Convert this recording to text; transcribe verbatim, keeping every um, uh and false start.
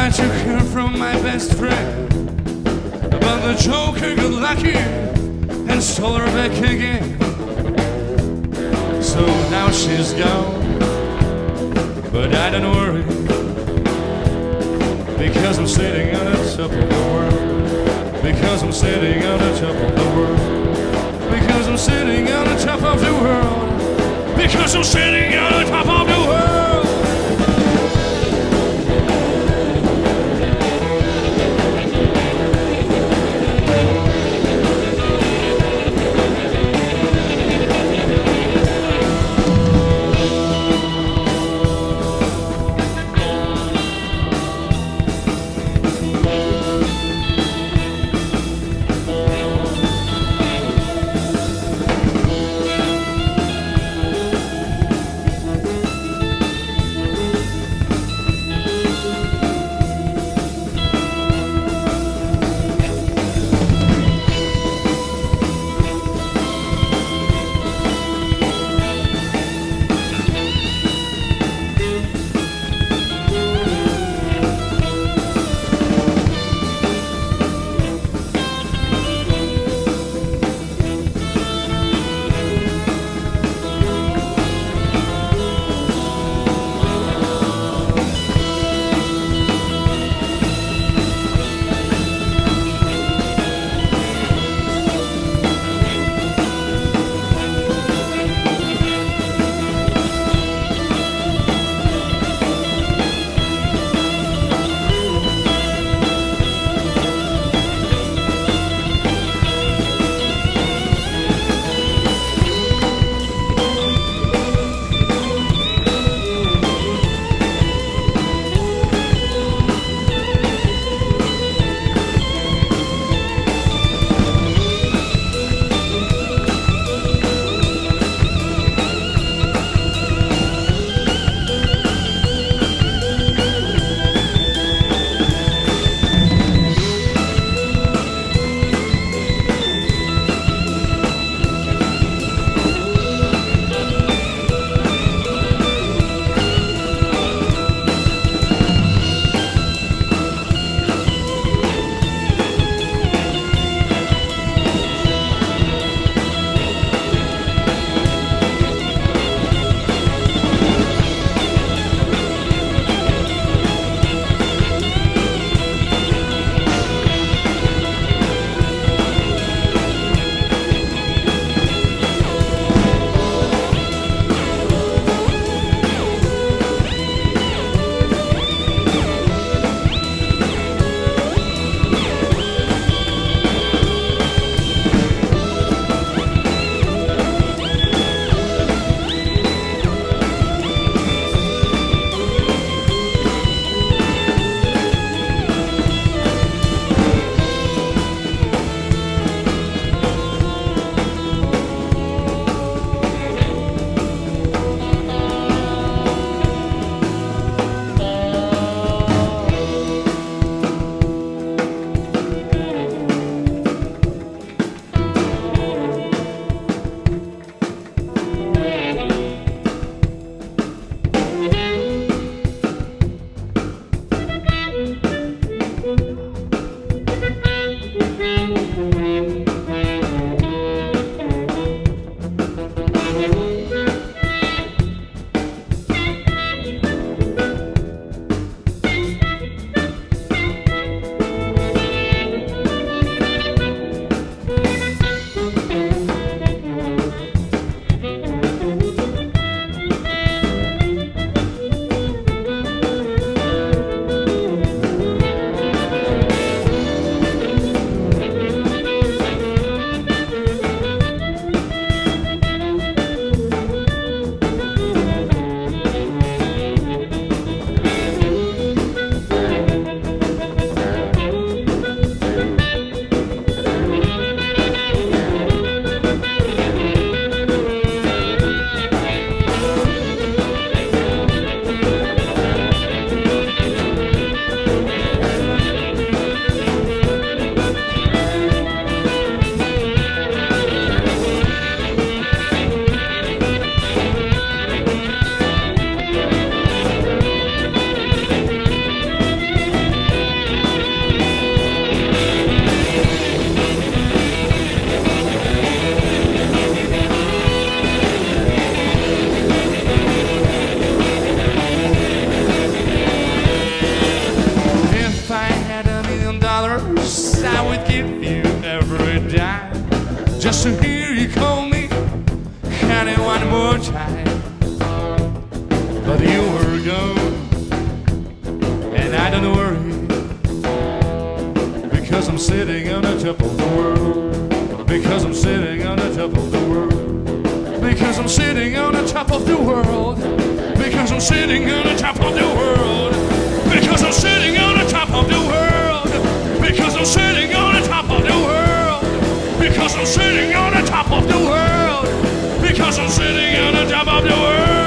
I took her from my best friend, but the joker got lucky and stole her back again. So now she's gone, but I don't worry, because I'm sitting on the top of the world. Because I'm sitting on the top of the world. Because I'm sitting on the top of the world. Because I'm sitting on the top of the world. to hear you call me honey one more time. But you were gone, and I don't worry, because I'm sitting on the top of the world. Because I'm sitting on the top of the world. Because I'm sitting on the top of the world. Because I'm sitting on the top of the world. Because I'm sitting on the top of the world. Because I'm sitting on the top of the world. Because I'm sitting on the top of the world. Because I'm sitting on the top of the world.